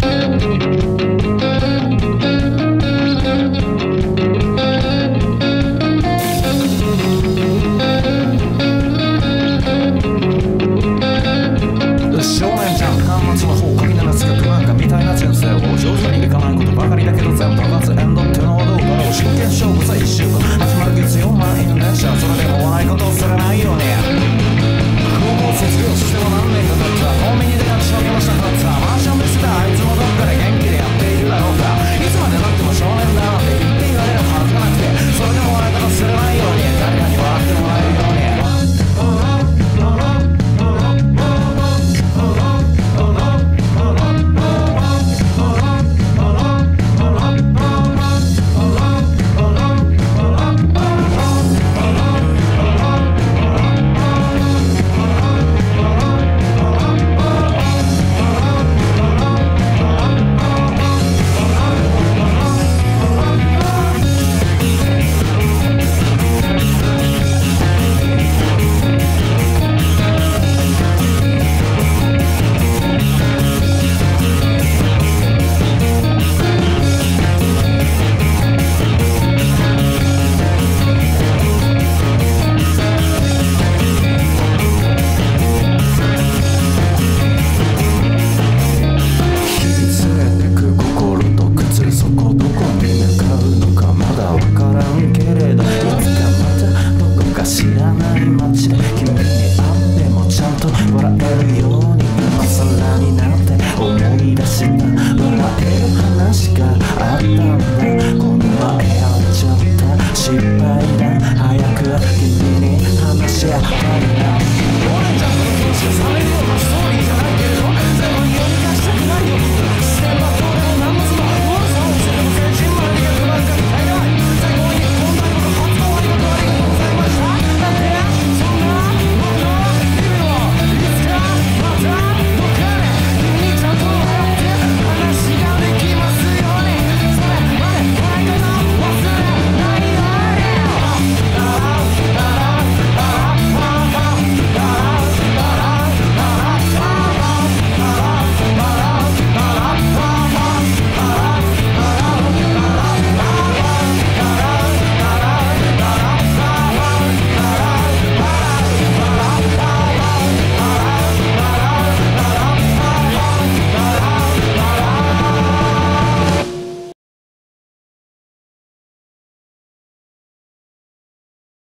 少年ジャンプ端末の方神なら強く漫画みたいな人生を上手にいかないことばかりだけど全部爆発エンドってのはどうだろう。真剣勝負さ1週間始まる月曜満員電車それでも笑いことをすらないように高校卒業しても何年か経ったコンビニで勝ち上げましたかったマンションでしたあいつもどっかで元気でやっているだろうかいつまでたっても少年だなんて言って言われるはずがなくてそれでも笑い方すらないように誰かに笑ってもらえるように知らない街で君に会ってもちゃんと笑えるように今更になって思い出した笑える話があったんだ